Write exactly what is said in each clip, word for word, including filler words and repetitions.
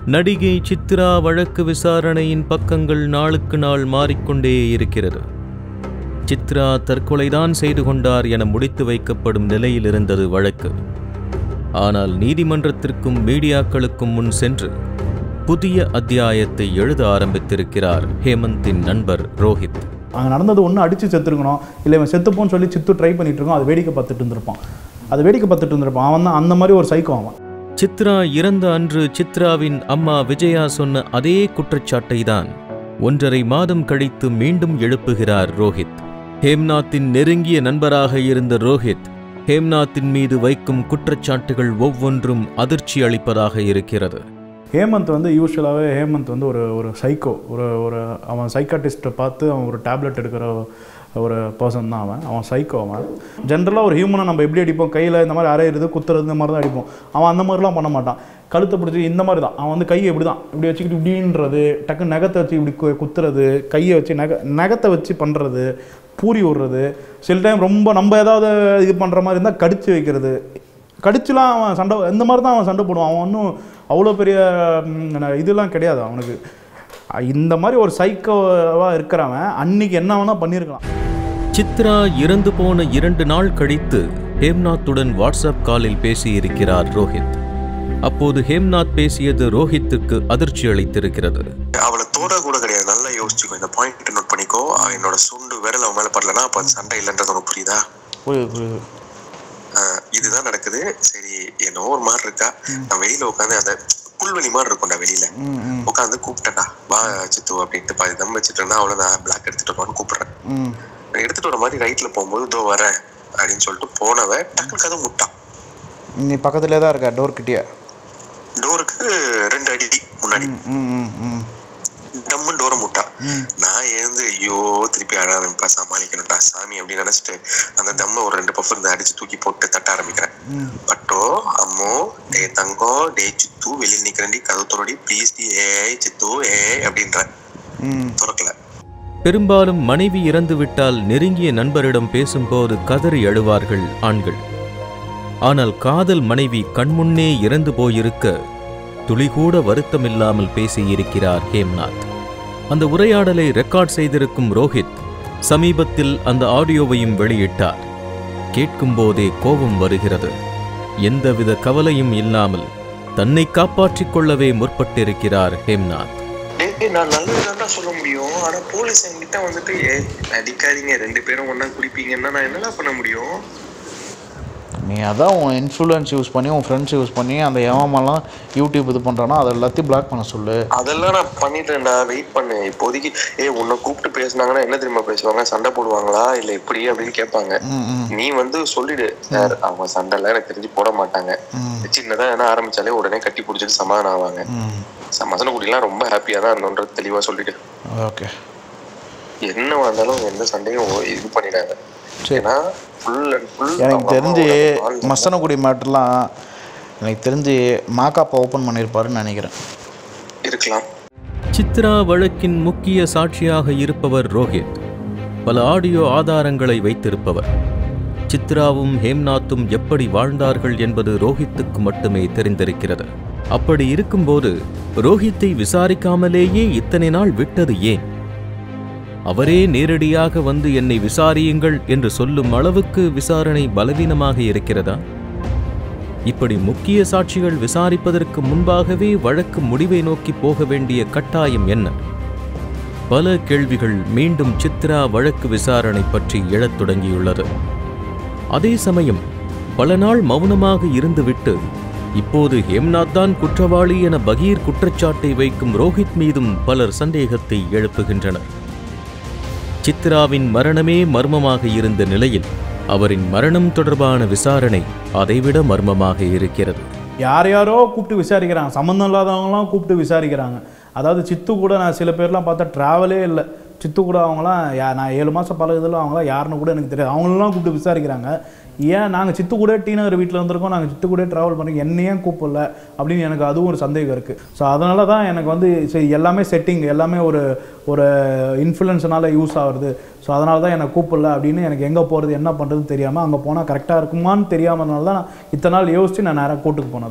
நடிகை சித்ரா வழக்கு விசாரணையின் பக்கங்கள் நாளுக்கு நாள் மாறிக்கொண்டே இருக்கிறது. சித்ரா தற்கொலைதான் செய்து கொண்டார் என முடித்து வைக்கப்படும் நிலையில் இருந்தது வழக்கு. ஆனால் நீதிமன்றத்திற்கும் மீடியாக்களுக்கும் முன் சென்று புதிய அத்தியாயத்தை எழுத ஆரம்பித்திருக்கிறார் ஹேமந்தின் நண்பர் ரோஹித். அங்கே நடந்தது ஒன்று அடித்து செத்துருக்கணும், இல்லை இவன் செத்துப்போன்னு சொல்லி சித்து ட்ரை பண்ணிட்டு இருக்கோம், அது வேடிக்கை பார்த்துட்டு இருந்திருப்பான் அது வேடிக்கை பார்த்துட்டு இருந்திருப்பான் அவன் தான் அந்த மாதிரி ஒரு சைக்கோ அவன். சித்ரா இறந்த அன்று சித்ராவின் அம்மா விஜயா சொன்ன அதே குற்றச்சாட்டை தான் ஒன்றரை மாதம் கழித்து மீண்டும் எழுப்புகிறார் ரோஹித். ஹேம்நாத்தின் நெருங்கிய நண்பராக இருந்த ரோஹித் ஹேம்நாத்தின் மீது வைக்கும் குற்றச்சாட்டுகள் ஒவ்வொன்றும் அதிர்ச்சி அளிப்பதாக இருக்கிறது. ஹேமந்த் வந்து யூஸ்வலாகவே ஹேமந்த் வந்து ஒரு ஒரு சைக்கோ, ஒரு ஒரு அவன் சைக்காட்டிஸ்ட்டை பார்த்து அவன் ஒரு டேப்லெட் எடுக்கிற ஒரு பர்சன் தான் அவன். அவன் சைக்கோ. அவன் ஜென்ரலாக ஒரு ஹியூமனை நம்ம எப்படி அடிப்போம், கையில் இந்த மாதிரி அரையிறது குத்துறது இந்த மாதிரி தான் அடிப்போம். அவன் அந்த மாதிரிலாம் பண்ண மாட்டான். கழுத்தை பிடிச்சி இந்த மாதிரி தான் அவன் வந்து கையை இப்படி தான் இப்படி வச்சுக்கிட்டு இப்படின்றது, டக்கு நகத்தை வச்சு இப்படி குத்துறது, கையை வச்சு நக நகத்தை வச்சு பண்ணுறது, பூரி விடுறது, சில டைம் ரொம்ப நம்ம ஏதாவது இது பண்ணுற மாதிரி இருந்தால் கடிச்சு வைக்கிறது. கடிச்சுலாம் அவன் சண்டை இந்த மாதிரி தான் அவன் சண்டை போடுவான். அவன் ஒன்றும் அவ்வளோ பெரிய இதெல்லாம் கிடையாது அவனுக்கு. இந்த மாதிரி ஒரு சைக்கோவாக இருக்கிறவன் அன்னைக்கு என்ன வேணால் பண்ணியிருக்கலாம். சித்ரா இறந்து போன இரண்டு நாள் கழித்து ஹேம்நாத்துடன் வாட்ஸ்அப் காலில் பேசியிருக்கிறார் ரோஹித். அப்போது ஹேம்நாத் பேசியது ரோஹித்துக்கு அதிர்ச்சி அளித்திருக்கிறது. அவளை தோட கூட கிடையாது, நல்லா யோசிச்சுக்கோ, இந்த பாயிண்ட் நோட் பண்ணிக்கோ. என்னோட சுண்டு விரல் அவன் மேல படலன்னா அப்ப சண்டை இல்லைன்றது உனக்கு புரியுதா? புரியுது புரியுது. இதுதான் நடக்குது. சரி, என்னவோ ஒரு மாதிரி இருக்கா. நான் வெளியில உட்காந்து அந்த புல்வெளி மாதிரி இருக்கும்டா, வெளியில உட்காந்து கூப்பிட்டேன்டா வா சித்து அப்படின்ட்டு பாதி தம் வச்சுட்டேன்னா அவ்வளோ நான் பிளாக் எடுத்துட்டு போன்னு கூப்பிடுறேன். எடுத்துட்டு வர மாதிரி ரைட்ல போகும்போது இதோ வரேன் அப்படின்னு சொல்லிட்டு போனவ டக்குனு கதை முட்டான். நீ பக்கத்துலேயே தான் இருக்க, டோர் கிட்டியா? டோருக்கு ரெண்டு அடி முன்னாடி டம்முன்னு டோரை முட்டா. நான் எழுந்து ஐயோ திருப்பி அழ ஆரம்பிப்பா, சமாளிக்கணும்டா சாமி அப்படின்னு நினைச்சிட்டு அந்த தம்மை ஒரு ரெண்டு பஃப் இருந்து அடிச்சு தூக்கி போட்டு தட்ட ஆரம்பிக்கிறேன். பட்டோ அம்மோ டே தங்கம் டே சித்து வெளியே நிக்கிறேன்டி, கதவு தோறடி ப்ளீஸ் டி, ஏ சித்து ஏ அப்படின்ற. துறக்கல. பெரும்பாலும் மனைவி இறந்துவிட்டால் நெருங்கிய நண்பரிடம் பேசும்போது கதறி அழுவார்கள் ஆண்கள். ஆனால் காதல் மனைவி கண்முன்னே இறந்து போயிருக்க துளிகூட வருத்தமில்லாமல் பேசியிருக்கிறார் ஹேம்நாத். அந்த உரையாடலை ரெக்கார்ட் செய்திருக்கும் ரோஹித் சமீபத்தில் அந்த ஆடியோவையும் வெளியிட்டார். கேட்கும்போதே கோபம் வருகிறது. எந்தவித கவலையும் இல்லாமல் தன்னை காப்பாற்றிக் கொள்ளவே முற்பட்டிருக்கிறார் ஹேம்நாத். நான் நல்லதுதான் சொல்ல முடியும், ஆனா போலீஸ் என்கிட்ட வந்துட்டு அடிக்காதீங்க ரெண்டு பேரும் ஒன்னா குடிப்பீங்கன்னா நான் என்னெல்லாம் பண்ண முடியும்? நீ அதான் உன் இன்ஃப்ளூயன்ஸ் யூஸ் பண்ணி உன் ஃப்ரெண்ட்ஸ் யூஸ் பண்ணி அந்த எவமெல்லாம் யூடியூப் இது பண்ணுறான்னா அதை எல்லாத்தையும் பிளாக் பண்ண சொல்லு. அதெல்லாம் நான் பண்ணிட்டேன்டா, வெயிட் பண்ணு. இப்போதைக்கு ஏ உன்னை கூப்பிட்டு பேசினாங்கன்னா என்ன தெரியுமா பேசுவாங்க, சண்டை போடுவாங்களா இல்லை இப்படி அப்படின்னு கேட்பாங்க. நீ வந்து சொல்லிடு சார் அவங்க சண்டைலாம் எனக்கு தெரிஞ்சு போட மாட்டாங்க, சின்னதான் என்ன ஆரம்பிச்சாலே உடனே கட்டி பிடிச்சிட்டு சமாதானம் ஆவாங்க. மசன குடிலாம் ரொம்ப ஹாப்பியாக தான் இருந்தோன்றது தெளிவாக சொல்லிடு. ஓகே, என்ன வந்தாலும் எந்த சண்டையும் இது பண்ணிடாங்க. ஏன்னா எனக்கு தெரிஞ்சு மசனகுடி மேட்டர்லாம் எனக்கு தெரிஞ்சு மாக்காப்பா ஓப்பன் பண்ணியிருப்பாருன்னு நினைக்கிறேன். இருக்கலாம். சித்ரா வழக்கின் முக்கிய சாட்சியாக இருப்பவர் ரோஹித். பல ஆடியோ ஆதாரங்களை வைத்திருப்பவர். சித்ராவும் ஹேம்நாத்தும் எப்படி வாழ்ந்தார்கள் என்பது ரோஹித்துக்கு மட்டுமே தெரிந்திருக்கிறது. அப்படி இருக்கும்போது ரோஹித்தை விசாரிக்காமலேயே இத்தனை நாள் விட்டது ஏன்? அவரே நேரடியாக வந்து என்னை விசாரியுங்கள் என்று சொல்லும் அளவுக்கு விசாரணை பலவீனமாக இருக்கிறதா? இப்படி முக்கிய சாட்சிகள் விசாரிப்பதற்கு முன்பாகவே வழக்கு முடிவை நோக்கி போக வேண்டிய கட்டாயம் என்ன? பல கேள்விகள் மீண்டும் சித்ரா வழக்கு விசாரணை பற்றி எழத் தொடங்கியுள்ளது. அதே சமயம் பல நாள் மௌனமாக இருந்துவிட்டு இப்போது ஹேம்நாத் தான் குற்றவாளி என பகீர் குற்றச்சாட்டை வைக்கும் ரோஹித் மீதும் பலர் சந்தேகத்தை எழுப்புகின்றனர். சித்ராவின் மரணமே மர்மமாக இருந்த நிலையில் அவரின் மரணம் தொடர்பான விசாரணை அதைவிட மர்மமாக இருக்கிறது. யார் யாரோ கூப்பிட்டு விசாரிக்கிறாங்க, சம்மந்தம் இல்லாதவங்களாம் கூப்பிட்டு விசாரிக்கிறாங்க. அதாவது சித்து கூட நான் சில பேர்லாம் பார்த்தா ட்ராவலே இல்லை, சித்து கூட அவங்களாம் யா நான் ஏழு மாதம் பழகுதில் அவங்களாம் யாருன்னு கூட எனக்கு தெரியாது, அவங்களெலாம் கூப்பிட்டு விசாரிக்கிறாங்க. ஏன் நாங்கள் சித்து கூட டி நகர் வீட்டில் வந்திருக்கோம், நாங்கள் சித்து கூட ட்ராவல் பண்ணி என்னையும் கூப்பிடல அப்படின்னு எனக்கு அதுவும் ஒரு சந்தேகம் இருக்குது. ஸோ அதனால தான் எனக்கு வந்து சரி எல்லாமே செட்டிங் எல்லாமே ஒரு ஒரு இன்ஃப்ளூயன்ஸ்னால யூஸ் ஆகுது. ஸோ அதனால தான் எனக்கு கூப்பிடல அப்படின்னு எனக்கு எங்கே போகிறது என்ன பண்ணுறதுன்னு தெரியாமல் அங்கே போனால் கரெக்டாக இருக்குமான்னு தெரியாமனால தான் நான் இத்தனை நாள் யோசித்து நான் நேராக கோர்ட்டுக்கு போனது.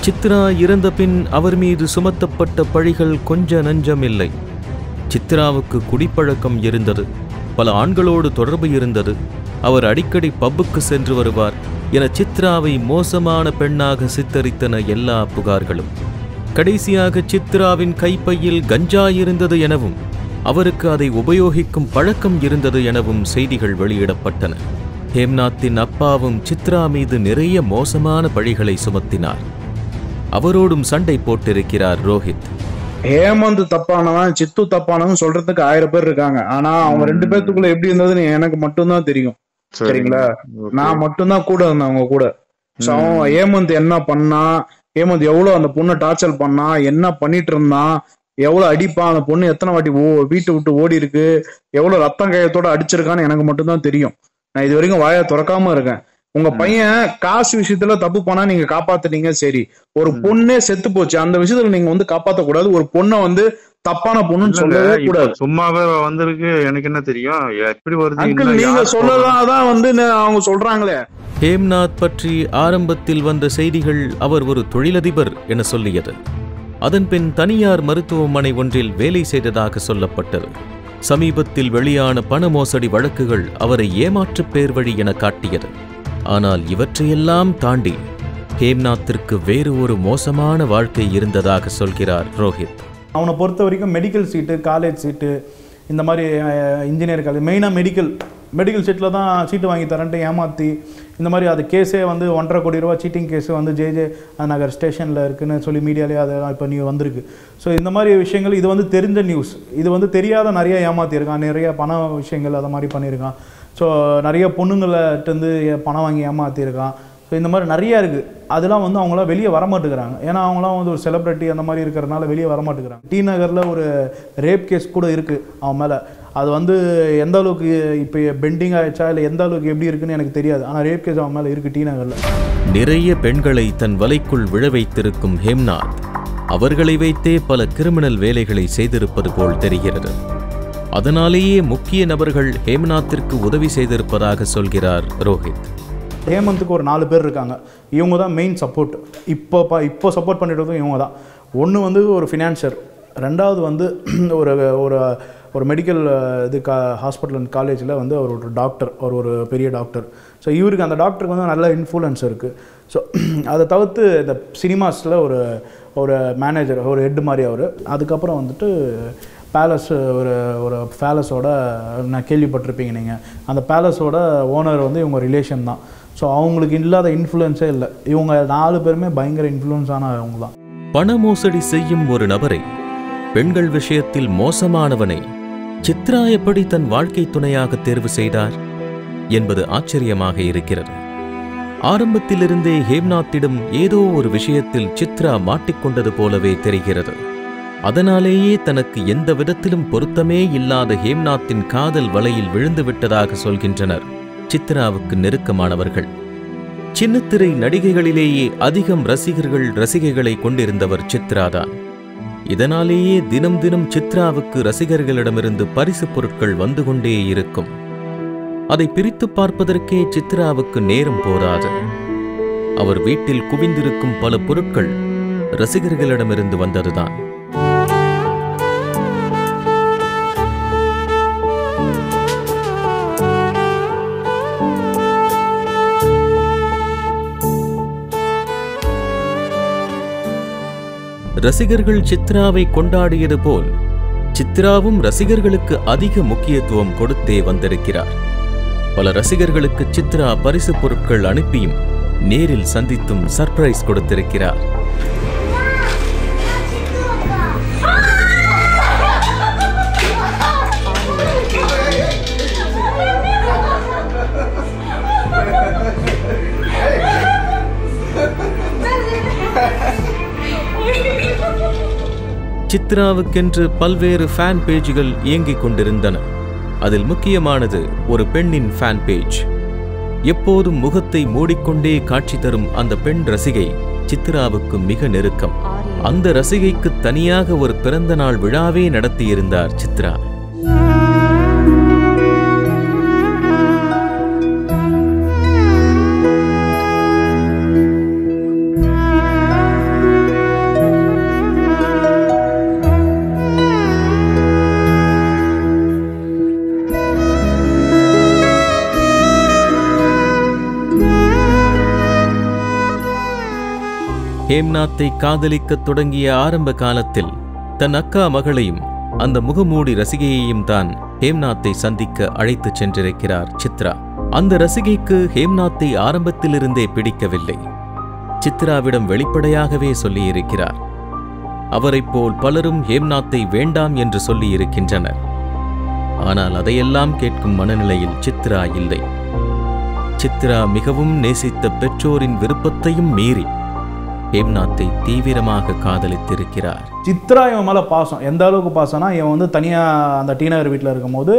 சித்ரா இறந்த பின் அவர் மீது சுமத்தப்பட்ட பழிகள் கொஞ்ச நஞ்சமில்லை. சித்ராவுக்கு குடிப்பழக்கம் இருந்தது, பல ஆண்களோடு தொடர்பு இருந்தது, அவர் அடிக்கடி பப்புக்கு சென்று வருவார் என சித்ராவை மோசமான பெண்ணாக சித்தரித்தன எல்லா புகார்களும். கடைசியாக சித்ராவின் கைப்பையில் கஞ்சா இருந்தது எனவும் அவருக்கு அதை உபயோகிக்கும் பழக்கம் இருந்தது எனவும் செய்திகள் வெளியிடப்பட்டன. ஹேம்நாத்தின் அப்பாவும் சித்ரா மீது நிறைய மோசமான பழிகளை சுமத்தினார். அவரோடும் சண்டை போட்டிருக்கிறார் ரோஹித். ஹேமந்த் தப்பானவன், சித்து தப்பானவன் சொல்றதுக்கு ஆயிரம் பேர் இருக்காங்க. ஆனா அவங்க ரெண்டு பேர்த்துக்குள்ள எப்படி இருந்ததுன்னு எனக்கு மட்டும்தான் தெரியும். சரிங்களா? நான் மட்டும்தான் கூட இருந்தேன் அவங்க கூட. அவன் ஹேமந்த் என்ன பண்ணா, ஹேமந்த் எவ்வளவு அந்த பொண்ணை டார்ச்சர் பண்ணா, என்ன பண்ணிட்டு இருந்தான், எவ்வளவு அடிப்பான், அந்த பொண்ணு எத்தனை வாட்டி ஓ வீட்டை விட்டு ஓடி இருக்கு, எவ்வளவு ரத்தம் கையத்தோட அடிச்சிருக்கான்னு எனக்கு மட்டும்தான் தெரியும். நான் இது வரைக்கும் வாயை திறக்காம இருக்கேன். உங்க பையன் காசு விஷயத்துல தப்பு பண்ணா நீங்க காப்பாத்துனீங்க, சரி. ஒரு பொண்ணே செத்து போச்சு, அந்த விஷயத்துல நீங்க வந்து காப்பாத்த கூடாது. ஒரு பொண்ணை வந்து தப்பான பொண்ணுன்னு சொல்லவே கூடாது. சும்மாவே வந்திருக்கு, எனக்கு என்ன தெரியும் எப்படி வருது நீங்க சொல்லதான் வந்து அவங்க சொல்றாங்களே. ஹேம்நாத் பற்றி ஆரம்பத்தில் வந்த செய்திகள் அவர் ஒரு தொழிலதிபர் என சொல்லியது. அதன்பின் தனியார் மருத்துவமனை ஒன்றில் வேலை செய்ததாக சொல்லப்பட்டது. சமீபத்தில் வெளியான பண மோசடி வழக்குகள் அவரை ஏமாற்று பேர் வழி என காட்டியது. ஆனால் இவற்றையெல்லாம் தாண்டி ஹேம்நாத்திற்கு வேறு ஒரு மோசமான வாழ்க்கை இருந்ததாக சொல்கிறார் ரோஹித். அவனை பொறுத்த வரைக்கும் மெடிக்கல் சீட்டு, காலேஜ் சீட்டு, இந்த மாதிரி இன்ஜினியர் காலேஜ், மெயினாக மெடிக்கல் மெடிக்கல் சீட்டில் தான் சீட்டு வாங்கி தரேன்ட்டு ஏமாற்றி இந்த மாதிரி அது கேஸே வந்து ஒன்றரை கோடி ரூபா சீட்டிங் கேஸு வந்து ஜே ஜே நகர் ஸ்டேஷனில் இருக்குன்னு சொல்லி மீடியாலே அது இப்போ நியூ வந்திருக்கு. ஸோ இந்த மாதிரி விஷயங்கள் இது வந்து தெரிஞ்ச நியூஸ். இது வந்து தெரியாத நிறைய ஏமாற்றிருக்கான், நிறைய பண விஷயங்கள் அதை மாதிரி பண்ணியிருக்கான். ஸோ நிறைய பொண்ணுங்கள்கிட்டருந்து பணம் வாங்கி ஏமாற்றிருக்கான். ஸோ இந்த மாதிரி நிறையா இருக்குது. அதெல்லாம் வந்து அவங்களாம் வெளியே வரமாட்டுக்கிறாங்க. ஏன்னா அவங்களாம் வந்து ஒரு செலிப்ரிட்டி அந்த மாதிரி இருக்கிறதுனால வெளியே வரமாட்டுக்கிறாங்க. டி நகரில் ஒரு ரேப் கேஸ் கூட இருக்குது அவன் மேலே. அது வந்து எந்த அளவுக்கு இப்போ பெண்டிங் ஆகிடுச்சா இல்லை எந்த அளவுக்கு எப்படி இருக்குன்னு எனக்கு தெரியாது. ஆனால் ரேப் கேஸ் அவன் மேலே இருக்குது டி நகரில். நிறைய பெண்களை தன் வலைக்குள் விழ வைத்திருக்கும் ஹேம்நாத் அவர்களை வைத்தே பல கிரிமினல் வேலைகளை செய்திருப்பது போல் தெரிகிறது. அதனாலேயே முக்கிய நபர்கள் ஹேம்நாத்திற்கு உதவி செய்திருப்பதாக சொல்கிறார் ரோஹித். ஹேமந்துக்கு ஒரு நாலு பேர் இருக்காங்க. இவங்க தான் மெயின் சப்போர்ட். இப்போ இப்போ சப்போர்ட் பண்ணிட்டு இவங்க தான். ஒன்று வந்து ஒரு ஃபினான்ஷியர், ரெண்டாவது வந்து ஒரு ஒரு ஒரு மெடிக்கல் இது கா ஹாஸ்பிட்டல் அண்ட் காலேஜில் வந்து அவர் ஒரு டாக்டர், அவர் ஒரு பெரிய டாக்டர். ஸோ இவருக்கு அந்த டாக்டருக்கு வந்து நல்ல இன்ஃப்ளூயன்ஸ் இருக்குது. ஸோ அதை தவிர்த்து இந்த சினிமாஸில் ஒரு ஒரு மேனேஜர், ஒரு ஹெட் மாதிரி அவர். அதுக்கப்புறம் வந்துட்டு பேலஸ், ஒரு ஒரு பேலஸோட நான் கேள்விப்பட்டிருப்பீங்க நீங்கள், அந்த பேலஸோட ஓனர் வந்து இவங்க ரிலேஷன் தான். ஸோ அவங்களுக்கு இல்லாத இன்ஃப்ளூயன்ஸே இல்லை. இவங்க நாலு பேருமே பயங்கர இன்ஃப்ளூயன்ஸான அவங்க தான். பண மோசடி செய்யும் ஒரு நபரை, பெண்கள் விஷயத்தில் மோசமானவனை சித்ரா எப்படி தன் வாழ்க்கை துணையாக தேர்வு செய்தார் என்பது ஆச்சரியமாக இருக்கிறது. ஆரம்பத்திலிருந்தே ஹேம்நாத்திடம் ஏதோ ஒரு விஷயத்தில் சித்ரா மாட்டிக்கொண்டது போலவே தெரிகிறது. அதனாலேயே தனக்கு எந்த விதத்திலும் பொருத்தமே இல்லாத ஹேம்நாத்தின் காதல் வலையில் விழுந்து விட்டதாக சொல்கின்றனர் சித்ராவுக்கு நெருக்கமானவர்கள். சின்னத்திரை நடிகைகளிலேயே அதிகம் ரசிகர்கள் ரசிகைகளை கொண்டிருந்தவர் சித்ராதான். இதனாலேயே தினம் தினம் சித்ராவுக்கு ரசிகர்களிடமிருந்து பரிசு பொருட்கள் வந்து கொண்டே இருக்கும். அதை பிரித்து பார்ப்பதற்கே சித்ராவுக்கு நேரம் போதாது. அவர் வீட்டில் குவிந்திருக்கும் பல பொருட்கள் ரசிகர்களிடமிருந்து வந்ததுதான். ரசிகர்கள் சித்ராவை கொண்டாடியது போல் சித்ராவும் ரசிகர்களுக்கு அதிக முக்கியத்துவம் கொடுத்தே வந்திருக்கிறார். பல ரசிகர்களுக்கு சித்ரா பரிசு பொருட்கள் அனுப்பியும் நேரில் சந்தித்தும் சர்ப்ரைஸ் கொடுத்திருக்கிறார். சித்ராவுக்கென்று பல்வேறு ஃபேன் பேஜ்கள் இயங்கிக் கொண்டிருந்தன. அதில் முக்கியமானது ஒரு பெண்ணின் ஃபேன் பேஜ். எப்போதும் முகத்தை மூடிக்கொண்டே காட்சி தரும் அந்த பெண் ரசிகை சித்ராவுக்கு மிக நெருக்கம். அந்த ரசிகைக்கு தனியாக ஒரு பிறந்த நாள் விழாவே நடத்தியிருந்தார் சித்ரா. ஹேம்நாத்தை காதலிக்கத் தொடங்கிய ஆரம்ப காலத்தில் தன் அக்கா மகளையும் அந்த முகமூடி ரசிகையையும் தான் ஹேம்நாத்தை சந்திக்க அழைத்துச் சென்றிருக்கிறார் சித்ரா. அந்த ரசிகைக்கு ஹேம்நாத்தை ஆரம்பத்திலிருந்தே பிடிக்கவில்லை. சித்ராவிடம் வெளிப்படையாகவே சொல்லியிருக்கிறார். அவரைப் போல் பலரும் ஹேம்நாத்தை வேண்டாம் என்று சொல்லியிருக்கின்றனர். ஆனால் அதையெல்லாம் கேட்கும் மனநிலையில் சித்ரா இல்லை. சித்ரா மிகவும் நேசித்த பெற்றோரின் விருப்பத்தையும் மீறி ஹேம்நாத்தை தீவிரமாக காதலித்திருக்கிறார். சித்ரா இவன் மேலே பாசம் எந்த அளவுக்கு பாசம்னா, இவன் வந்து தனியாக அந்த டி நகர் வீட்டில் இருக்கும் போது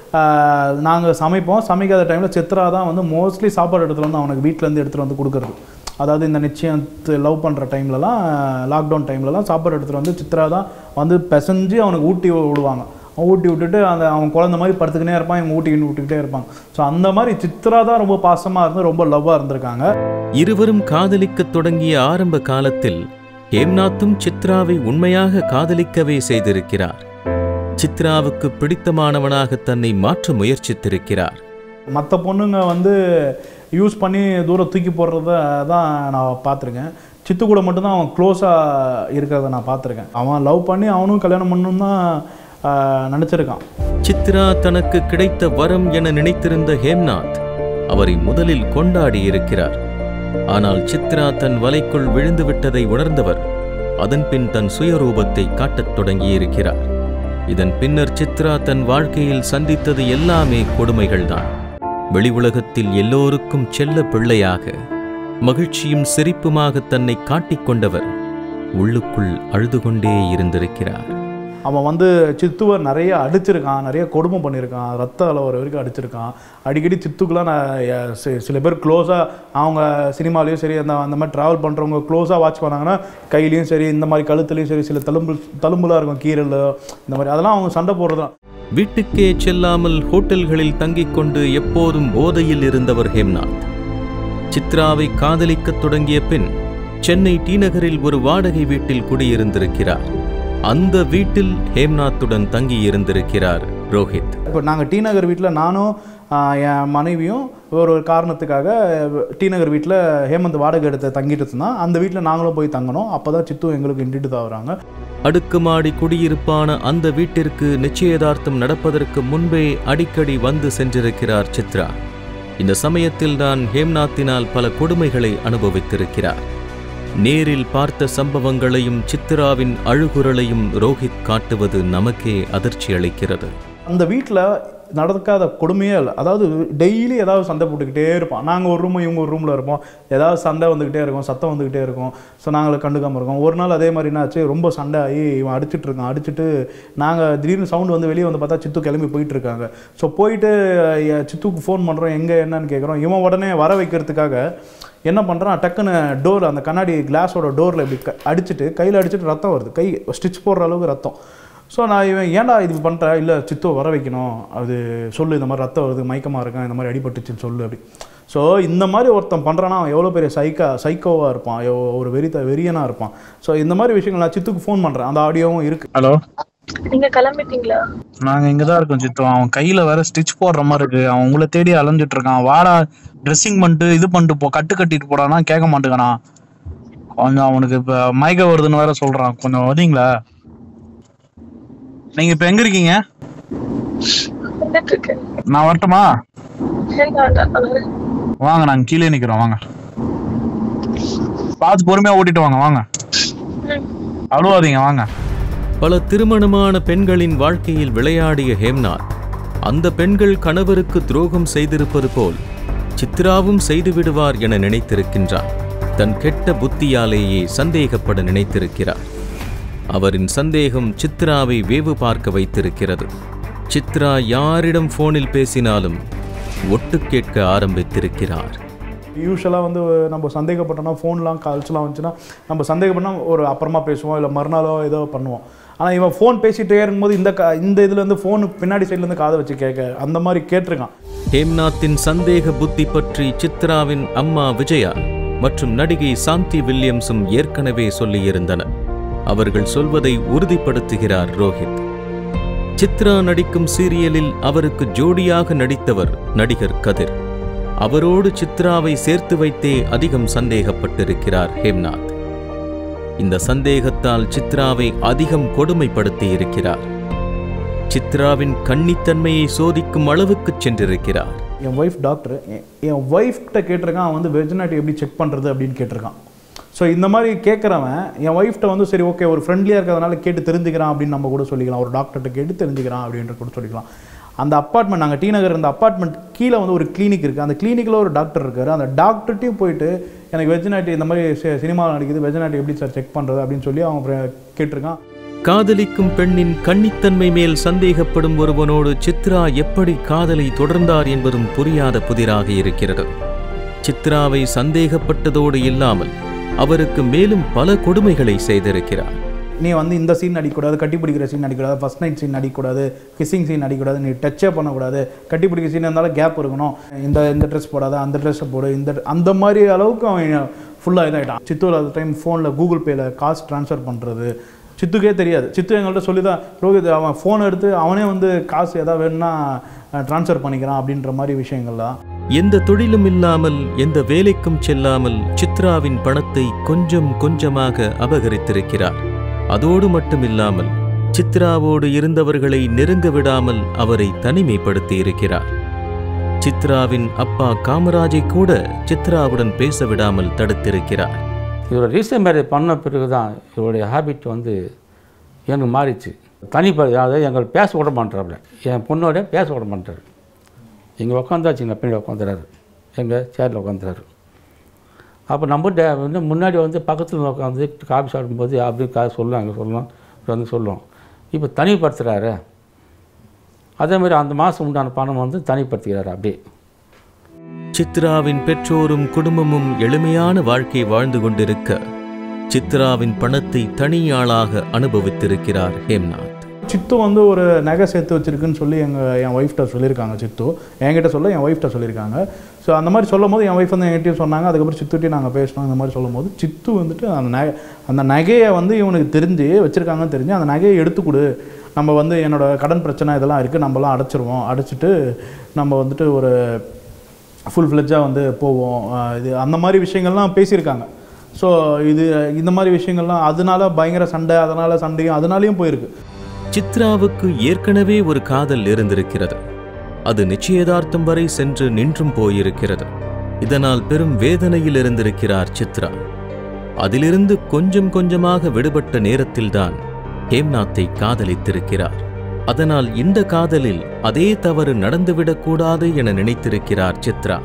நாங்கள் சமைப்போம். சமைக்காத டைமில் சித்ரா தான் வந்து மோஸ்ட்லி சாப்பாடு எடுத்துகிட்டு வந்து அவனுக்கு வீட்டிலேருந்து எடுத்துகிட்டு வந்து கொடுக்குறது. அதாவது இந்த நிச்சயத்து லவ் பண்ணுற டைம்லலாம், லாக்டவுன் டைம்லலாம் சாப்பாடு எடுத்துகிட்டு வந்து சித்ரா தான் வந்து பிசைஞ்சு அவனுக்கு ஊட்டி விடுவாங்க. ஊட்டி விட்டுட்டு அந்த அவன் குழந்த மாதிரி படுத்துக்கினே இருப்பான், இவங்க ஊட்டிக்கின்னு விட்டுக்கிட்டே இருப்பாங்க. ஸோ அந்த மாதிரி சித்ரா தான் ரொம்ப பாசமாக இருந்து ரொம்ப லவ்வாக இருந்திருக்காங்க. இருவரும் காதலிக்கத் தொடங்கிய ஆரம்ப காலத்தில் ஹேம்நாத்தும் சித்ராவை உண்மையாக காதலிக்கவே செய்திருக்கிறார். சித்ராவுக்கு பிடித்தமானவனாக தன்னை மாற்ற முயற்சித்திருக்கிறார். மற்ற பொண்ணுங்க வந்து யூஸ் பண்ணி தூரம் தூக்கி போடுறத தான் நான் பார்த்துருக்கேன். சித்து கூட மட்டும்தான் அவன் க்ளோஸாக இருக்கிறத நான் பார்த்துருக்கேன். அவன் லவ் பண்ணி அவனும் கல்யாணம் பண்ணணும் தான் நினச்சிருக்கான். சித்ரா தனக்கு கிடைத்த வரம் என நினைத்திருந்த ஹேம்நாத் அவரை முதலில் கொண்டாடி இருக்கிறார். ஆனால் சித்ரா தன் வலைக்குள் விழுந்து விட்டதை உணர்ந்தவர் அதன்பின் தன் சுயரூபத்தை காட்டத் தொடங்கியிருக்கிறார். இதன் பின்னர் சித்ரா தன் வாழ்க்கையில் சந்தித்தது எல்லாமே கொடுமைகள்தான். வெளி உலகத்தில் எல்லோருக்கும் செல்ல பிள்ளையாக மகிழ்ச்சியும் சிரிப்புமாக தன்னை காட்டிக்கொண்டவர் உள்ளுக்குள் அழுது கொண்டே இருந்திருக்கிறார். அவன் வந்து சித்துவை நிறைய அடிச்சிருக்கான், நிறைய கொடுமை பண்ணியிருக்கான், ரத்த அளவு வரைக்கும் அடிச்சிருக்கான். அடிக்கடி சித்துக்கெலாம் நான் சில பேர் க்ளோஸாக அவங்க சினிமாலேயும் சரி அந்த அந்த மாதிரி ட்ராவல் பண்ணுறவங்க க்ளோஸாக வாட்ச் பண்ணாங்கன்னா கையிலையும் சரி இந்த மாதிரி கழுத்துலையும் சரி சில தழும்பு தழும்புலாம் இருக்கும், கீரல் இந்த மாதிரி, அதெல்லாம் அவங்க சண்டை போடுறதான். வீட்டுக்கே செல்லாமல் ஹோட்டல்களில் தங்கிக் கொண்டு எப்போதும் போதையில் இருந்தவர் ஹேம்நாத். சித்ராவை காதலிக்கத் தொடங்கிய பின் சென்னை டி நகரில் ஒரு வாடகை வீட்டில் குடியிருந்திருக்கிறார். அந்த வீட்டில் ஹேம்நாத்துடன் தங்கி இருந்திருக்கிறார் ரோஹித். இப்போ நாங்கள் டி நகர் வீட்டில் நானும் என் மனைவியும் ஒரு ஒரு காரணத்துக்காக டி நகர் வீட்டில் ஹேமந்த் வாடகை எடுத்து தங்கிட்டு இருந்தான். அந்த வீட்டில் நாங்களும் போய் தங்கணும். அப்போ தான் சித்து எங்களுக்கு இன்டிட்டு தான் வராங்க. அடுக்குமாடி குடியிருப்பான அந்த வீட்டிற்கு நிச்சயதார்த்தம் நடப்பதற்கு முன்பே அடிக்கடி வந்து சென்றிருக்கிறார் சித்ரா. இந்த சமயத்தில் தான் ஹேம்நாத்தினால் பல கொடுமைகளை அனுபவித்திருக்கிறார். நேரில் பார்த்த சம்பவங்களையும் சித்ராவின் அழுகுரலையும் ரோஹித் காட்டுவது நமக்கே அதிர்ச்சி அளிக்கிறது. அந்த வீட்டில் நடக்காத கொடுமையே இல்லை. அதாவது டெய்லி ஏதாவது சண்டை போட்டுக்கிட்டே இருப்பான். நாங்கள் ஒரு ரூம் இவங்க ஒரு ரூமில் இருப்போம். ஏதாவது சண்டை வந்துக்கிட்டே இருக்கும், சத்தம் வந்துக்கிட்டே இருக்கும். ஸோ நாங்கள் கண்டுக்காமல் இருக்கோம். ஒரு நாள் அதே மாதிரி என்னாச்சு, ரொம்ப சண்டை ஆகி இவன் அடிச்சுட்டு இருக்கான். அடிச்சுட்டு நாங்கள் திடீர்னு சவுண்டு வந்து வெளியே வந்து பார்த்தா சித்து கிளம்பி போயிட்டு இருக்காங்க. ஸோ போயிட்டு சித்துக்கு ஃபோன் பண்ணுறோம், எங்கே என்னன்னு கேட்குறோம். இவன் உடனே வர வைக்கிறதுக்காக என்ன பண்ணுறான், டக்குன்னு டோர் அந்த கண்ணாடி கிளாஸோட டோரில் இப்படி க அடிச்சுட்டு கையில் அடிச்சுட்டு ரத்தம் வருது, கை ஸ்டிச் போடுற அளவுக்கு ரத்தம். ஸோ நான் இவன் ஏன்டா இது பண்ணுறேன், இல்லை சித்துவை வர வைக்கணும், அது சொல்லு இந்த மாதிரி ரத்தம் வருது, மயக்கமாக இருக்கான், இந்த மாதிரி அடிபட்டுச்சுன்னு சொல்லு அப்படி. ஸோ இந்த மாதிரி ஒருத்தன் பண்ணுறான்னா அவன் எவ்வளோ பெரிய சைக்கா சைக்கோவாக இருப்பான், ஒரு வெறித்த வெறியனாக இருப்பான். ஸோ இந்த மாதிரி விஷயங்கள் நான் சித்துக்கு ஃபோன் பண்ணுறேன், அந்த ஆடியோவும் இருக்குது. ஹலோ, நீங்க கிளம்பிட்டீங்களா? நாங்க இங்கதான் இருக்கோம் சித்து. அவன் கையில வேற ஸ்டிச் போடுற மாதிரி இருக்கு. அவன் உங்களை தேடி அலைஞ்சிட்டு இருக்கான். வாடா ட்ரெஸ்ஸிங் பண்ணிட்டு இது பண்ணிட்டு போ, கட்டு கட்டிட்டு போடானா கேட்க மாட்டேங்கானா. கொஞ்சம் அவனுக்கு இப்ப மயக்க வருதுன்னு வேற சொல்றான். கொஞ்சம் வரீங்களா? நீங்க இப்ப எங்க இருக்கீங்க? நான் வரட்டுமா? வாங்க, நாங்க கீழே நிக்கிறோம். வாங்க, பார்த்து பொறுமையா ஓட்டிட்டு வாங்க. வாங்க, அழுவாதீங்க, வாங்க. பல திருமணமான பெண்களின் வாழ்க்கையில் விளையாடிய ஹேம்நாத் அந்த பெண்கள் கணவருக்கு துரோகம் செய்திருப்பது போல் சித்ராவும் செய்துவிடுவார் என நினைத்திருக்கின்றார். தன் கெட்ட புத்தியாலேயே சந்தேகப்பட நினைத்திருக்கிறார். அவரின் சந்தேகம் சித்ராவை வேவு பார்க்க வைத்திருக்கிறது. சித்ரா யாரிடம் போனில் பேசினாலும் ஒட்டு கேட்க ஆரம்பித்திருக்கிறார். யூஸ்வலாக வந்து நம்ம சந்தேகப்பட்டோம்னா ஃபோன்லாம் கால்ஸ்லாம் வந்துச்சுன்னா நம்ம சந்தேகப்பட்டோம் ஒரு அப்புறமா பேசுவோம், இல்லை மறுநாளோ ஏதோ பண்ணுவோம். ஆனால் இவன் ஃபோன் பேசிகிட்டே இருக்கும்போது இந்த கா இந்த இதுலேருந்து ஃபோனு பின்னாடி சைட்லேருந்து காதை வச்சு கேட்க அந்த மாதிரி கேட்டிருக்கான். ஹேம்நாத்தின் சந்தேக புத்தி பற்றி சித்ராவின் அம்மா விஜயா மற்றும் நடிகை சாந்தி வில்லியம்ஸும் ஏற்கனவே சொல்லியிருந்தனர். அவர்கள் சொல்வதை உறுதிப்படுத்துகிறார் ரோஹித். சித்ரா நடிக்கும் சீரியலில் அவருக்கு ஜோடியாக நடித்தவர் நடிகர் கதிர். அவரோடு சித்ராவை சேர்த்து வைத்தே அதிகம் சந்தேகப்பட்டிருக்கிறார் ஹேம்நாத். இந்த சந்தேகத்தால் சித்ராவை அதிகம் கொடுமைப்படுத்தி இருக்கிறார். சித்ராவின் கன்னித்தன்மையை சோதிக்கும் அளவுக்கு சென்றிருக்கிறார். என் ஒய்ஃப் டாக்டர், என் ஒய்ஃப்கிட்ட கேட்டிருக்கான், அவன் வந்து வெர்ஜினிட்டி எப்படி செக் பண்ணுறது அப்படின்னு கேட்டிருக்கான். ஸோ இந்த மாதிரி கேட்குறவன் என் ஒய்ஃப்ட்ட வந்து சரி ஓகே ஒரு ஃப்ரெண்ட்லியாக இருக்கிறதுனால கேட்டு தெரிஞ்சுக்கிறான் அப்படின்னு நம்ம கூட சொல்லிக்கலாம், ஒரு டாக்டர்கிட்ட கேட்டு தெரிஞ்சுக்கிறான் அப்படின்ற கூட சொல்லிக்கலாம். அந்த அப்பார்ட்மெண்ட், நாங்கள் டி நகர் இருந்த அப்பார்ட்மெண்ட் கீழே வந்து ஒரு கிளினிக் இருக்குது. அந்த கிளினிக்கில் ஒரு டாக்டர் இருக்கார். அந்த டாக்டர்ட்டையும் போயிட்டு எனக்கு வெர்ஜினிட்டி இந்த மாதிரி சினிமாவில் நடிக்குது, வெர்ஜினிட்டி எப்படி சார் செக் பண்ணுறது அப்படின்னு சொல்லி அவன் கேட்டிருக்கான். காதலிக்கும் பெண்ணின் கன்னித்தன்மை மேல் சந்தேகப்படும் ஒருவனோடு சித்ரா எப்படி காதலை தொடர்ந்தார் என்பதும் புரியாத புதிராக இருக்கிறது. சித்ராவை சந்தேகப்பட்டதோடு இல்லாமல் அவருக்கு மேலும் பல கொடுமைகளை செய்திருக்கிறார். நீ வந்து இந்த சீன் நடிக்கக்கூடாது, கட்டிப்பிடிக்கிற சீன் நடிக்கக்கூடாது, ஃபர்ஸ்ட் நைட் சீன் நடிக்கக்கூடாது, கிஸ்ஸிங் சீன் நடிக்கக்கூடாது, நீ டச்சே பண்ணக்கூடாது, கட்டிப்பிடிக்கிற சீன் இருந்தாலும் கேப் இருக்கணும், இந்த இந்த ட்ரெஸ் போடாத, அந்த ட்ரெஸ்ஸை போடு, இந்த அந்த மாதிரி அளவுக்கு அவன் ஃபுல்லாக இதாகிட்டான். சித்தூர் அந்த டைம் ஃபோனில் கூகுள் பேயில் காசு ட்ரான்ஸ்ஃபர் பண்ணுறது சித்துக்கே தெரியாது. சித்து எங்கள்கிட்ட சொல்லி தான் ரோஹித் அவன் ஃபோன் எடுத்து அவனே வந்து காசு எதாவது வேணும்னா ட்ரான்ஸ்ஃபர் பண்ணிக்கிறான் அப்படின்ற மாதிரி விஷயங்கள்லாம். எந்த தொழிலும் இல்லாமல் எந்த வேலைக்கும் செல்லாமல் சித்ராவின் பணத்தை கொஞ்சம் கொஞ்சமாக அபகரித்திருக்கிறார். அதோடு மட்டுமில்லாமல் சித்ராவோடு இருந்தவர்களை நெருங்க விடாமல் அவரை தனிமைப்படுத்தி இருக்கிறார். சித்ராவின் அப்பா காமராஜை கூட சித்ராவுடன் பேச விடாமல் தடுத்திருக்கிறார். இவரோட ரீசன் மேரேஜ் பண்ண பிறகு தான் இவருடைய ஹேபிட் வந்து எனக்கு மாறிச்சு. தனிப்பட அதாவது எங்களை பேச விட மாட்டாப்புல, என் பொண்ணோட பேச விட மாட்டார். இங்கே உட்காந்தாச்சு, எங்கள் பின்னாடி உட்காந்துறாரு, எங்கள் சேரில் உட்காந்துறாரு. அப்போ நம்மகிட்ட வந்து முன்னாடி வந்து பக்கத்தில் உட்காந்து காஃபி சாப்பிடும்போது அப்படி கா சொல்லலாம் அங்கே சொல்லலாம் வந்து சொல்லுவோம். இப்போ தனிப்படுத்துகிறாரு. அதேமாதிரி அந்த மாதம் உண்டான பணம் வந்து தனிப்படுத்துகிறாரு. அப்படியே சித்ராவின் பெற்றோரும் குடும்பமும் எளிமையான வாழ்க்கை வாழ்ந்து கொண்டிருக்க சித்ராவின் பணத்தை தனியாளாக அனுபவித்திருக்கிறார் ஹேம்நாத். சித்து வந்து ஒரு நகை சேர்த்து வச்சிருக்குன்னு சொல்லி எங்கள் என் ஒய்ஃப்ட்ட சொல்லியிருக்காங்க. சித்து என்கிட்ட சொல்ல என் ஒய்ஃப்ட்ட சொல்லியிருக்காங்க. ஸோ அந்த மாதிரி சொல்லும் போது என் ஒய்ஃப் வந்து என்கிட்டயும் சொன்னாங்க. அதுக்கப்புறம் சித்துகிட்டையும் நாங்கள் பேசினோம். இந்த மாதிரி சொல்லும் போது சித்து வந்துட்டு அந்த நகை அந்த நகையை வந்து இவனுக்கு தெரிஞ்சு வச்சுருக்காங்கன்னு தெரிஞ்சு அந்த நகையை எடுத்து கொடு, நம்ம வந்து என்னோடய கடன் பிரச்சனை இதெல்லாம் இருக்குது, நம்மலாம் அடைச்சிருவோம், அடைச்சிட்டு நம்ம வந்துட்டு ஒரு ஃபுல் ஃப்ளெட்ஜாக வந்து போவோம், இது அந்த மாதிரி விஷயங்கள்லாம் பேசியிருக்காங்க. ஸோ இது இந்த மாதிரி விஷயங்கள்லாம் அதனால பயங்கர சண்டை, அதனால் சண்டையும் அதனாலேயும் போயிருக்கு. சித்ராவுக்கு ஏற்கனவே ஒரு காதல் இருந்திருக்கிறது. அது நிச்சயதார்த்தம் வரை சென்று நின்றும் போயிருக்கிறது. இதனால் பெரும் வேதனையில் இருந்திருக்கிறார் சித்ரா. அதிலிருந்து கொஞ்சம் கொஞ்சமாக விடுபட்ட நேரத்தில்தான் ஹேம்நாத்தை காதலித்திருக்கிறார். அதனால் இந்த காதலில் அதே தவறு நடந்துவிடக்கூடாது என நினைத்திருக்கிறார் சித்ரா.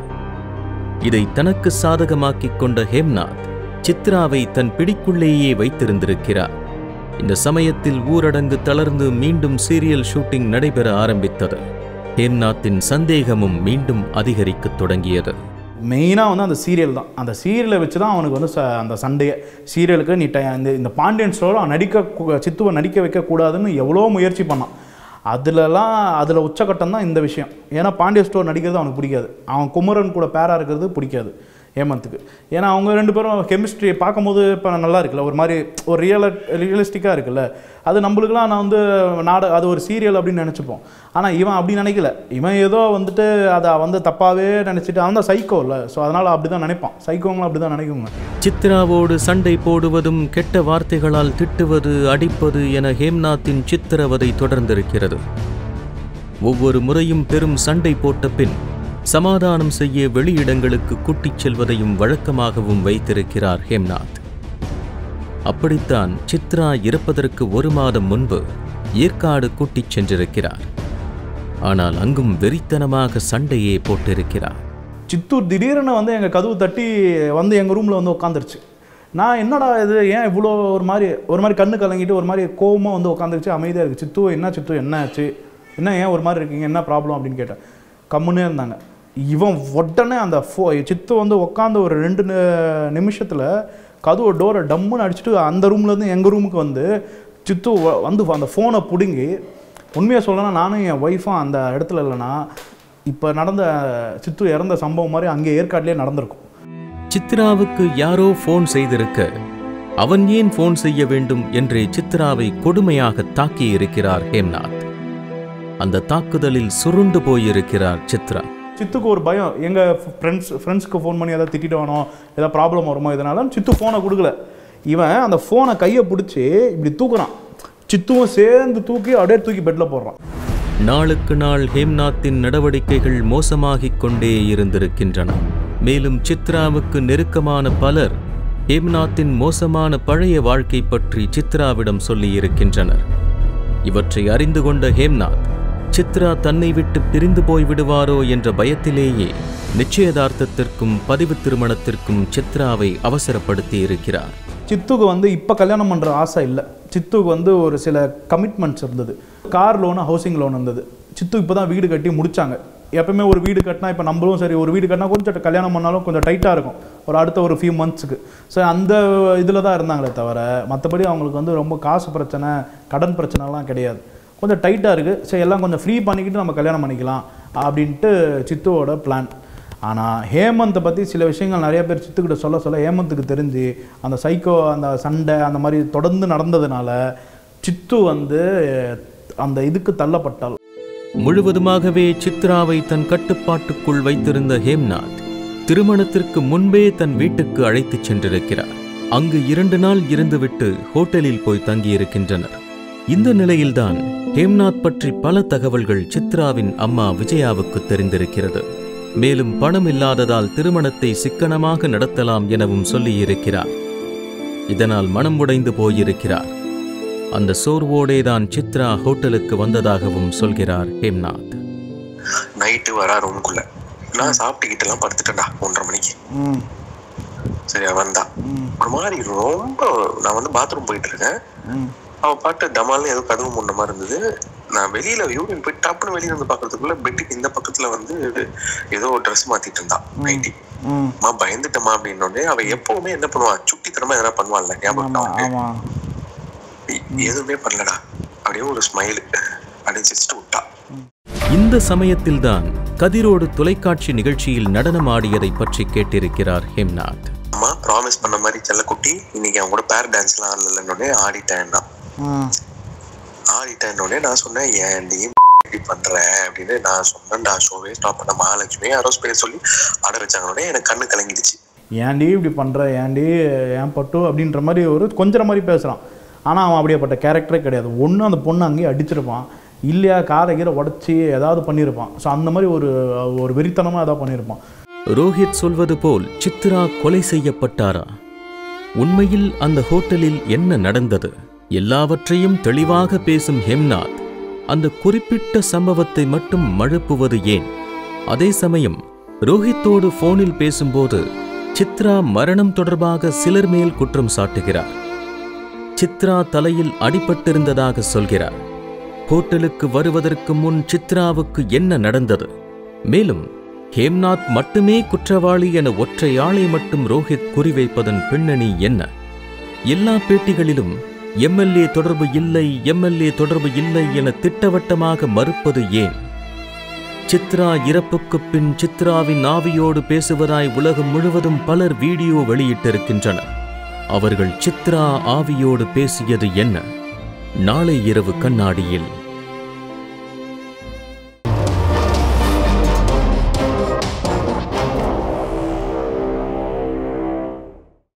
இதை தனக்கு சாதகமாக்கிக் கொண்ட ஹேம்நாத் சித்ராவை தன் பிடிக்குள்ளேயே வைத்திருந்திருக்கிறார். இந்த சமயத்தில் ஊரடங்கு தளர்ந்து மீண்டும் சீரியல் ஷூட்டிங் நடைபெற ஆரம்பித்தது. ஹேம்நாத்தின் சந்தேகமும் மீண்டும் அதிகரிக்கத் தொடங்கியது. மெயினாக வந்து அந்த சீரியல் தான். அந்த சீரியலை வச்சு தான் அவனுக்கு வந்து ச அந்த சண்டையை சீரியலுக்கு நீ ட இந்த இந்த பாண்டியன் ஸ்டோர் அவன் நடிக்க சித்துவை நடிக்க வைக்கக்கூடாதுன்னு எவ்வளோ முயற்சி பண்ணான். அதிலலாம் அதில் உச்சக்கட்டம் தான் இந்த விஷயம். ஏன்னா பாண்டியன் ஸ்டோர் நடிக்கிறது அவனுக்கு பிடிக்காது, அவன் குமரன் கூட பேராக இருக்கிறது பிடிக்காது ஹேமந்துக்கு. ஏன்னா அவங்க ரெண்டு பேரும் கெமிஸ்ட்ரி பார்க்கும்போது இப்போ நல்லா இருக்குல்ல, ஒரு மாதிரி ஒரு ரியல ரியலிஸ்டிக்காக இருக்குல்ல. அது நம்மளுக்குலாம் நான் வந்து நாட அது ஒரு சீரியல் அப்படின்னு நினச்சிப்போம். ஆனால் இவன் அப்படி நினைக்கல. இவன் ஏதோ வந்துட்டு அதை வந்து தப்பாகவே நினச்சிட்டு அவன் தான் சைக்கோ இல்லை. ஸோ அதனால் அப்படி தான் நினைப்பான். சைக்கோங்களும் அப்படி தான் நினைக்குங்க. சித்ராவோடு சண்டை போடுவதும் கெட்ட வார்த்தைகளால் திட்டுவது, அடிப்பது என ஹேம்நாத்தின் சித்திரவதை தொடர்ந்திருக்கிறது. ஒவ்வொரு முறையும் பெரும் சண்டை போட்ட பின் சமாதானம் செய்ய வெளியிடங்களுக்கு கூட்டிச் செல்வதையும் வழக்கமாகவும் வைத்திருக்கிறார் ஹேம்நாத். அப்படித்தான் சித்ரா இறப்பதற்கு ஒரு மாதம் முன்பு ஏற்காடு கூட்டிச் சென்றிருக்கிறார். ஆனால் அங்கும் வெறித்தனமாக சண்டையே போட்டிருக்கிறார். சித்தூர் திடீர்னு வந்து எங்கள் கதவு தட்டி வந்து எங்கள் ரூமில் வந்து உட்காந்துருச்சு. நான் என்னடா இது, ஏன் இவ்வளோ ஒரு மாதிரி ஒரு மாதிரி கண்ணு கலங்கிட்டு ஒரு மாதிரி கோவமாக வந்து உட்காந்துருச்சு. அமைதியாக இருக்குது. சித்து என்ன சித்து என்ன ஆச்சு, என்ன ஏன் ஒரு மாதிரி இருக்கீங்க, என்ன ப்ராப்ளம் அப்படின்னு கேட்டேன். கம்முன்னே இருந்தாங்க. இவன் உடனே அந்த ஃபோ சித்து வந்து உட்காந்து ஒரு ரெண்டு நிமிஷத்தில் கதவு டோரை டம்முன்னு அடிச்சுட்டு அந்த ரூம்லேருந்து எங்கள் ரூமுக்கு வந்து சித்து வந்து அந்த ஃபோனை பிடுங்கி, உண்மையாக சொல்லணும்னா நானும் என் ஒய்ஃபும் அந்த இடத்துல இல்லைன்னா இப்போ நடந்த சித்து இறந்த சம்பவம் மாதிரி அங்கே ஏற்காட்டிலே நடந்திருக்கும். சித்ராவுக்கு யாரோ ஃபோன் செய்திருக்க அவன் ஏன் ஃபோன் செய்ய வேண்டும் என்றே சித்ராவை கொடுமையாக தாக்கியிருக்கிறார் ஹேம்நாத். அந்த தாக்குதலில் சுருண்டு போயிருக்கிறார் சித்ரா. சித்துக்கு ஒரு பயம், எங்கள் ஃப்ரெண்ட்ஸ் ஃப்ரெண்ட்ஸுக்கு ஃபோன் பண்ணி எதாவது திட்டிடுவானோ, ஏதாவது ப்ராப்ளம் வருமோ, இதனால சித்து ஃபோனை கொடுக்கல. இவன் அந்த ஃபோனை கையை பிடிச்சி இப்படி தூக்குறான், சித்துவும் சேர்ந்து தூக்கி அப்படியே தூக்கி பெட்டில் போடுறான். நாளுக்கு நாள் ஹேம்நாத்தின் நடவடிக்கைகள் மோசமாகிக் கொண்டே இருந்திருக்கின்றன. மேலும் சித்ராவுக்கு நெருக்கமான பலர் ஹேம்நாத்தின் மோசமான பழைய வாழ்க்கை பற்றி சித்ராவிடம் சொல்லியிருக்கின்றனர். இவற்றை அறிந்து கொண்ட ஹேம்நாத் சித்ரா தன்னை விட்டு பிரிந்து போய் விடுவாரோ என்ற பயத்திலேயே நிச்சயதார்த்தத்திற்கும் பதிவு திருமணத்திற்கும் சித்ராவை அவசரப்படுத்தி இருக்கிறார். சித்துக்கு வந்து இப்போ கல்யாணம் பண்ணுற ஆசை இல்லை. சித்துக்கு வந்து ஒரு சில கமிட்மெண்ட்ஸ் இருந்தது. கார் லோனு, ஹவுசிங் லோன் இருந்தது. சித்து இப்போ தான் வீடு கட்டி முடித்தாங்க. எப்பவுமே ஒரு வீடு கட்டினா, இப்போ நம்மளும் சரி ஒரு வீடு கட்டினா கொஞ்சம் கல்யாணம் பண்ணாலும் கொஞ்சம் டைட்டாக இருக்கும் ஒரு அடுத்த ஒரு ஃபியூ மந்த்ஸுக்கு. ஸோ அந்த இதில் தான் இருந்தாங்களே தவிர மற்றபடி அவங்களுக்கு வந்து ரொம்ப காசு பிரச்சனை, கடன் பிரச்சனைலாம் கிடையாது. கொஞ்சம் டைட்டாக இருக்குது. சரி எல்லாம் கொஞ்சம் ஃப்ரீ பண்ணிக்கிட்டு நம்ம கல்யாணம் பண்ணிக்கலாம் அப்படின்ட்டு சித்துவோட பிளான். ஆனால் ஹேமந்தை பற்றி சில விஷயங்கள் நிறைய பேர் சித்துக்கிட்ட சொல்ல சொல்ல ஹேமந்துக்கு தெரிஞ்சு அந்த சைக்கோ அந்த சண்டை அந்த மாதிரி தொடர்ந்து நடந்ததுனால சித்து வந்து அந்த இதுக்கு தள்ளப்பட்டாள். முழுவதுமாகவே சித்ராவை தன் கட்டுப்பாட்டுக்குள் வைத்திருந்த ஹேம்நாத் திருமணத்திற்கு முன்பே தன் வீட்டுக்கு அழைத்துச் சென்றிருக்கிறார். அங்கு இரண்டு நாள் இருந்துவிட்டு ஹோட்டலில் போய் தங்கியிருக்கின்றனர். இந்த நிலையில்தான் ஹேம்நாத் பற்றி பல தகவல்கள் சித்ராவின் அம்மா விஜயாவுக்கு தெரிந்திருக்கிறது. மேலும் பணம் இல்லாததால் திருமணத்தை சிக்கனமாக நடத்தலாம் எனவும் சொல்லியிருக்கிறார். இதனால் மனம் உடைந்து போயிருக்கிறார். அந்த சோர்வோடேதான் சித்ரா ஹோட்டலுக்கு வந்ததாகவும் சொல்கிறார் ஹேம்நாத். நைட்டு வரா ரூமுக்குள்ள நான் சாப்பிட்டுக்கிட்டு எல்லாம் படுத்துட்டேன்டா ஒன்றரை மணிக்கு. சரியா வந்தா ஒரு மாதிரி ரொம்ப, நான் வந்து பாத்ரூம் போயிட்டு இருக்கேன், அவன் பாட்டு டமால்னு ஏதோ கதவு முன்ன மாதிரி இருந்தது. நான் வெளியில யூரின் போய் டப்புன்னு வெளியில வந்து பாக்குறதுக்குள்ள பெட்டுக்கு இந்த பக்கத்துல வந்து ஏதோ ட்ரெஸ் மாத்திட்டு இருந்தான் நைட்டி. மா பயந்துட்டமா அப்படின்னோடனே அவ எப்பவுமே என்ன பண்ணுவா, சுட்டித்தனமா எதனா பண்ணுவான்ல, ஞாபகம் எதுவுமே பண்ணலடா, அப்படியே ஒரு ஸ்மைல் அப்படின்னு சிரிச்சுட்டு விட்டா. இந்த சமயத்தில்தான் கதிரோடு தொலைக்காட்சி நிகழ்ச்சியில் நடனம் ஆடியதை பற்றி கேட்டிருக்கிறார் ஹேம்நாத். அம்மா ப்ராமிஸ் பண்ண மாதிரி செல்லக்குட்டி இன்னைக்கு அவங்க கூட பேர் டான்ஸ்லாம் ஆடலன்னே ஆடிட்டேன். ஆடிட்டேன்னொடனே நான் சொன்னேன், ஏன் நீ இப்படி பண்ற அப்படின்னு நான் சொன்னேன்டா. ஷோவே ஸ்டாப் பண்ண மகாலட்சுமி யாரோ பேர் சொல்லி ஆட வச்சாங்கன்னே எனக்கு கண்ணு கலங்கிடுச்சு. ஏன்டி இப்படி பண்ற, ஏன்டி ஏன் பட்டு அப்படின்ற மாதிரி ஒரு கொஞ்சம் மாதிரி பேசுறான். ஆனால் அவன் அப்படியேப்பட்ட கேரக்டரே கிடையாது. ஒன்று அந்த பொண்ணு அங்கேயே அடிச்சிருப்பான், இல்லையா காரை கீரை உடச்சி ஏதாவது பண்ணியிருப்பான். ஸோ அந்த மாதிரி ஒரு ஒரு வெறித்தனமாக ஏதாவது பண்ணியிருப்பான். ரோஹித் சொல்வது போல் சித்ரா கொலை செய்யப்பட்டாரா? உண்மையில் அந்த ஹோட்டலில் என்ன நடந்தது? எல்லாவற்றையும் தெளிவாக பேசும் ஹேம்நாத் அந்த குறிப்பிட்ட சம்பவத்தை மட்டும் மழுப்புவது ஏன்? அதே சமயம் ரோஹித்தோடு போனில் பேசும்போது சித்ரா மரணம் தொடர்பாக சிலர் மேல் குற்றம் சாட்டுகிறார். சித்ரா தலையில் அடிபட்டிருந்ததாக சொல்கிறார். ஹோட்டலுக்கு வருவதற்கு முன் சித்ராவுக்கு என்ன நடந்தது? மேலும் ஹேம்நாத் மட்டுமே குற்றவாளி என ஒற்றை ஆளை மட்டும் ரோஹித் குறிவைப்பதன் பின்னணி என்ன? எல்லா பேட்டிகளிலும் எம்எல்ஏ தொடர்பு இல்லை, எம்எல்ஏ தொடர்பு இல்லை என திட்டவட்டமாக மறுப்பது ஏன்? சித்ரா இறப்புக்கு பின் சித்ராவின் ஆவியோடு பேசுவதாய் உலகம் முழுவதும் பலர் வீடியோ வெளியிட்டிருக்கின்றனர். அவர்கள் சித்ரா ஆவியோடு பேசியது என்ன? நாளை இரவு கண்ணாடியில்